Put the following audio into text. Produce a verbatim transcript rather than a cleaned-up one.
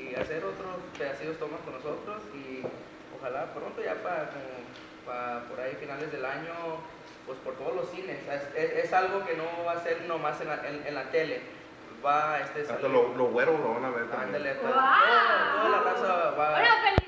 y hacer otros pedacitos tomas con nosotros y ojalá pronto ya para, para por ahí finales del año, pues por todos los cines. Es, es, es algo que no va a ser nomás en la, en, en la tele. Va, este, hasta los lo güeros lo van a ver también. Ándale, wow. toda, toda la raza va. Bueno,